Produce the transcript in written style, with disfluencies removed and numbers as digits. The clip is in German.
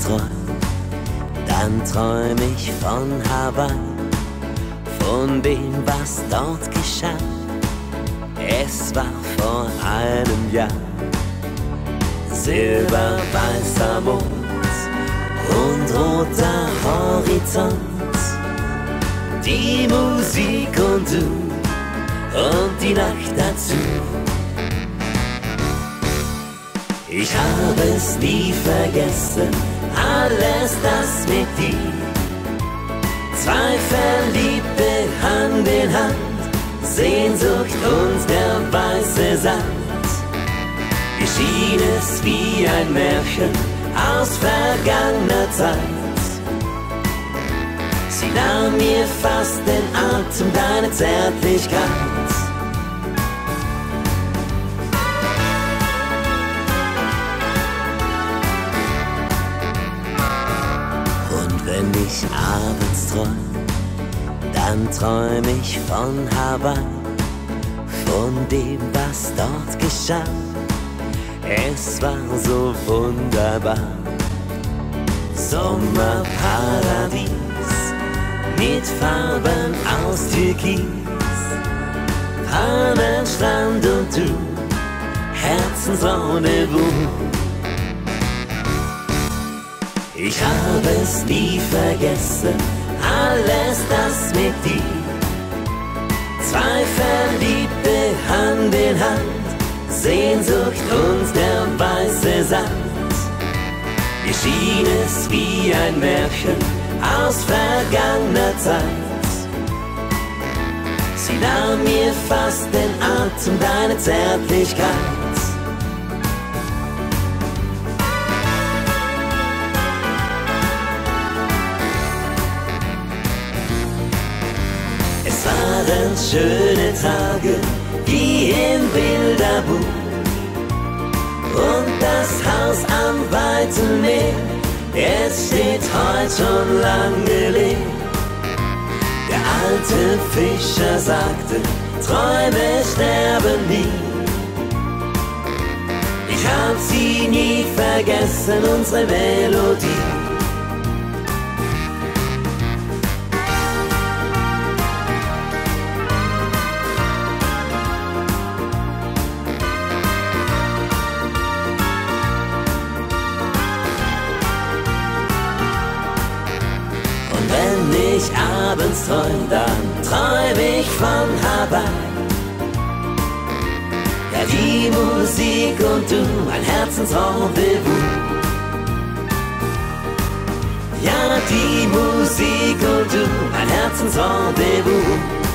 träum, dann träum ich von Hawaii, von dem, was dort geschah. Es war vor einem Jahr, silberweißer Mond und roter Horizont, die Musik und du und die Nacht dazu. Ich habe es nie vergessen, alles das mit dir. Zwei Verliebte Hand in Hand, Sehnsucht und der weiße Sand. Mir schien es wie ein Märchen aus vergangener Zeit. Sie nahm mir fast den Atem, deine Zärtlichkeit. Wenn ich abends träum, dann träum ich von Hawaii, von dem, was dort geschah. Es war so wunderbar. Sommerparadies mit Farben aus Türkis, Palmenstrand und du, Herzensrendezvous. Ich habe es nie vergessen, alles das mit dir. Zwei Verliebte Hand in Hand, Sehnsucht und der weiße Sand. Mir schien es wie ein Märchen aus vergangener Zeit. Sie nahm mir fast den Atem, deine Zärtlichkeit. Es waren schöne Tage wie im Bilderbuch und das Haus am weiten Meer, es steht heute schon lange leer. Der alte Fischer sagte, Träume sterben nie. Ich hab sie nie vergessen, unsere Melodie. Wenn ich abends träum, dann träum ich von Hawaii. Ja, die Musik und du, ein Herzensrendezvous. Ja, die Musik und du, ein Herzensrendezvous.